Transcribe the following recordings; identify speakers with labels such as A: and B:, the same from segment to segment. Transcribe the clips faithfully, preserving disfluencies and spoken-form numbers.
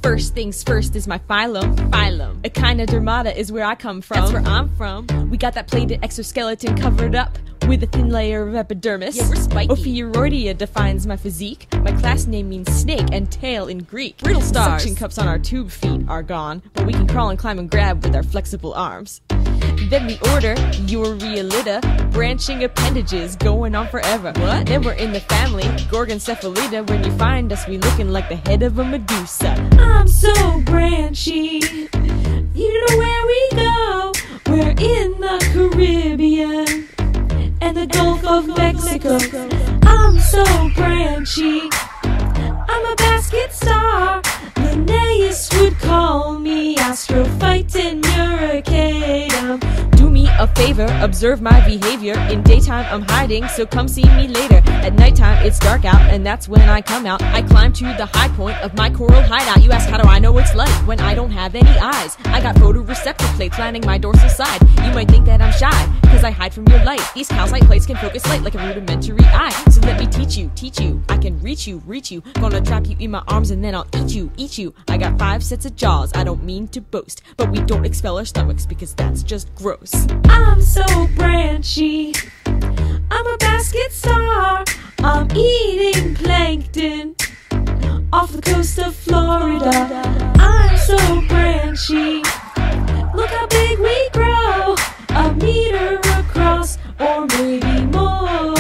A: First things first is my phylum. Phylum. Echinodermata is where I come from. That's where I'm from. We got that plated exoskeleton covered up with a thin layer of epidermis. Yeah, we're spiky. Ophiuroidea defines my physique. My class name means snake and tail in Greek. Brittle stars. Suction cups on our tube feet are gone, but we can crawl and climb and grab with our flexible arms. Then we order Euryalida, branching appendages going on forever. What? Then we're in the family Gorgoncephalida. When you find us, we looking like the head of a Medusa.
B: I'm so branchy. You know where we go? We're in the Caribbean and the Gulf of Mexico. I'm so branchy. I'm a basket star. Linnaeus would call me Astrophyton muricatum.
A: Do me a favor, observe my behavior. In daytime I'm hiding, so come see me later. At nighttime it's dark out, and that's when I come out. I climb to the high point of my coral hideout. You ask, how do I know it's light when I don't have any eyes? I got photoreceptor plates lining my dorsal side. You might think that I'm shy, cause I hide from your light. These calcite plates can focus light like a rudimentary eye. So let me teach you, teach you. I can reach you, reach you. Gonna trap you in my arms and then I'll eat you, eat you. I got five sets of jaws, I don't mean to boast, but we don't expel our stomachs because that's just gross.
B: I'm so branchy. I'm a basket star. I'm eating plankton off the coast of Florida. I'm so branchy. Look how big we grow, a meter across or maybe more.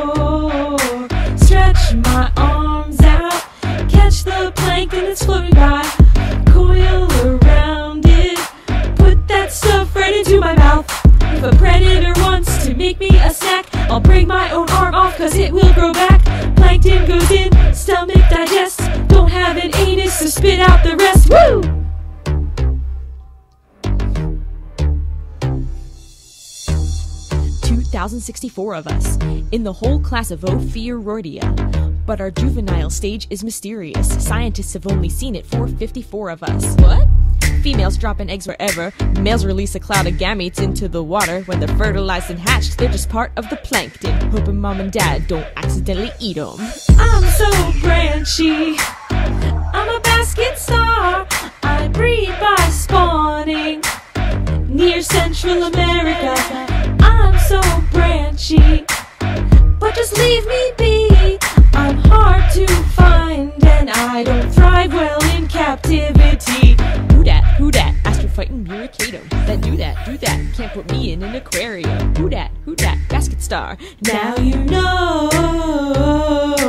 B: Stretch my arms out, catch the plankton that's floating by, coil around it, put that stuff right into my mouth. If a predator wants to make me a snack, I'll break my own arm off cause it will grow back. Plankton goes in, stomach digests, don't have an anus so spit out the rest. Woo!
A: two thousand sixty-four of us, in the whole class of Ophiuroidea. But our juvenile stage is mysterious. Scientists have only seen it for fifty-four of us. What? Females dropping eggs wherever. Males release a cloud of gametes into the water. When they're fertilized and hatched, they're just part of the plankton. Hoping mom and dad don't accidentally eat them.
B: I'm so branchy. I'm a basket star. I breed by spawning near Central America. I'm so branchy, but just leave me be. I'm hard to find and I don't thrive well in captivity.
A: Who dat? Who dat? Astrophyton muricatum. That do that, do that. Can't put me in an aquarium. Who dat? Who dat? Basket star.
B: Now you know.